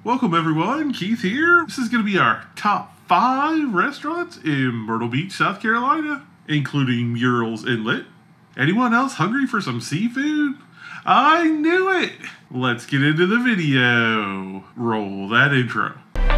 Welcome everyone, Keith here. This is going to be our top 5 restaurants in Myrtle Beach, South Carolina, including Murrel's Inlet. Anyone else hungry for some seafood? I knew it! Let's get into the video. Roll that intro.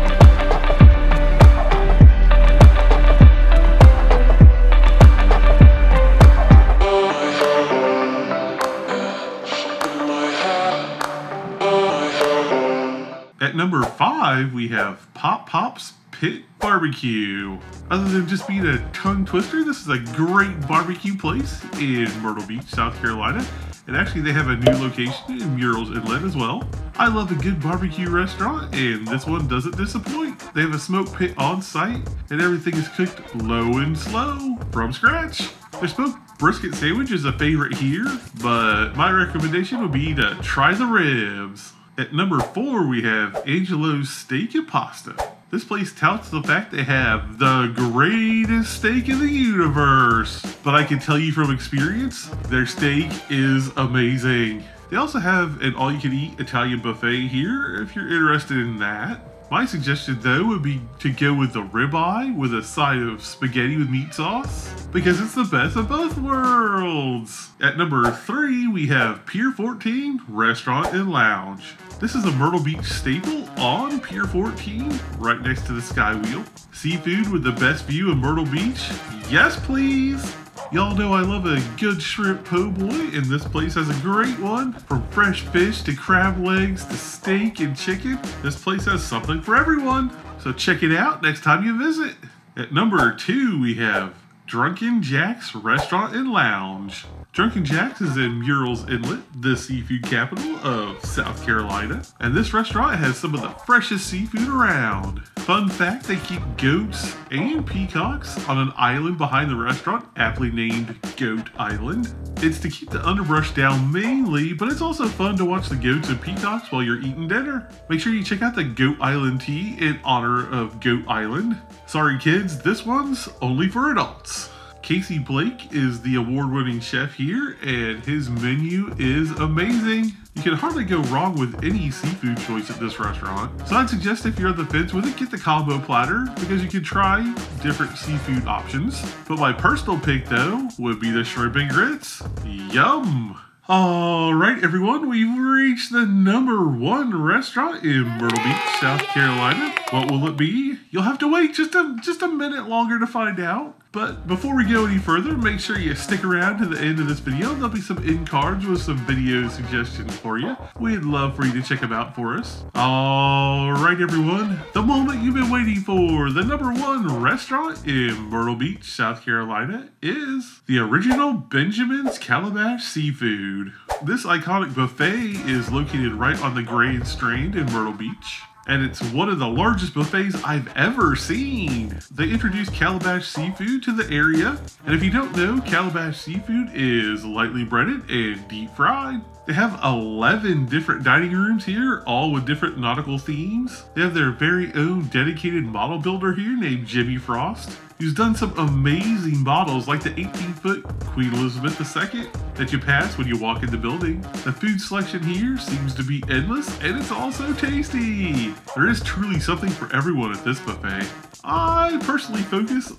At number 5, we have Pop Pop's Pit Barbecue. Other than just being a tongue twister, this is a great barbecue place in Myrtle Beach, South Carolina. And actually they have a new location in Murrel's Inlet as well. I love a good barbecue restaurant, and this one doesn't disappoint. They have a smoke pit on site, and everything is cooked low and slow from scratch. Their smoked brisket sandwich is a favorite here, but my recommendation would be to try the ribs. At number 4, we have Angelo's Steak and Pasta. This place touts the fact they have the greatest steak in the universe. But I can tell you from experience, their steak is amazing. They also have an all-you-can-eat Italian buffet here if you're interested in that. My suggestion though would be to go with the ribeye with a side of spaghetti with meat sauce, because it's the best of both worlds. At number 3, we have Pier 14 Restaurant and Lounge. This is a Myrtle Beach staple on Pier 14, right next to the Sky Wheel. Seafood with the best view of Myrtle Beach? Yes, please! Y'all know I love a good shrimp po' boy, and this place has a great one. From fresh fish to crab legs to steak and chicken, this place has something for everyone. So check it out next time you visit. At number 2, we have Drunken Jack's Restaurant and Lounge. Drunken Jack's is in Murrel's Inlet, the seafood capital of South Carolina, and this restaurant has some of the freshest seafood around. Fun fact, they keep goats and peacocks on an island behind the restaurant, aptly named Goat Island. It's to keep the underbrush down mainly, but it's also fun to watch the goats and peacocks while you're eating dinner. Make sure you check out the Goat Island tea in honor of Goat Island. Sorry kids, this one's only for adults. Casey Blake is the award-winning chef here, and his menu is amazing. You can hardly go wrong with any seafood choice at this restaurant. So I'd suggest if you're on the fence with it, get the combo platter, because you can try different seafood options. But my personal pick though would be the shrimp and grits. Yum! Alright everyone, we've reached the number 1 restaurant in Myrtle Beach, South Carolina. What will it be? You'll have to wait just a minute longer to find out. But before we go any further, make sure you stick around to the end of this video. There'll be some end cards with some video suggestions for you. We'd love for you to check them out for us. Alright everyone, the moment you've been waiting for, the number 1 restaurant in Myrtle Beach, South Carolina is the original Benjamin's Calabash Seafood. This iconic buffet is located right on the Grand Strand in Myrtle Beach, and it's one of the largest buffets I've ever seen. They introduced Calabash seafood to the area, and if you don't know, Calabash seafood is lightly breaded and deep fried. They have 11 different dining rooms here, all with different nautical themes. They have their very own dedicated model builder here named Jimmy Frost, who's done some amazing models like the 18-foot Queen Elizabeth II that you pass when you walk in the building. The food selection here seems to be endless, and it's also tasty. There is truly something for everyone at this buffet. I personally focus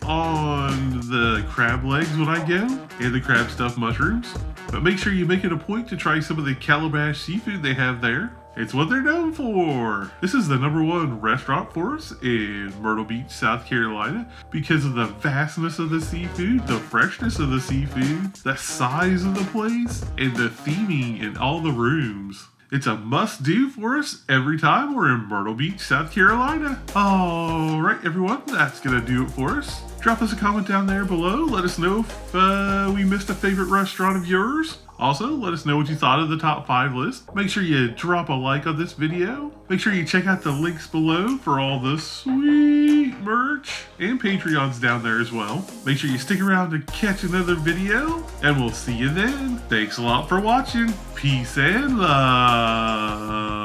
on the crab legs when I go, and the crab stuffed mushrooms, but make sure you make it a point to try some of the Calabash seafood they have there. It's what they're known for. This is the number 1 restaurant for us in Myrtle Beach, South Carolina, because of the vastness of the seafood, the freshness of the seafood, the size of the place, and the theming in all the rooms. It's a must-do for us every time we're in Myrtle Beach, South Carolina. Alright everyone, that's gonna do it for us. Drop us a comment down there below. Let us know if we missed a favorite restaurant of yours. Also, let us know what you thought of the top 5 list. Make sure you drop a like on this video. Make sure you check out the links below for all the sweet merch, and Patreon's down there as well. Make sure you stick around to catch another video, and we'll see you then. Thanks a lot for watching. Peace and love.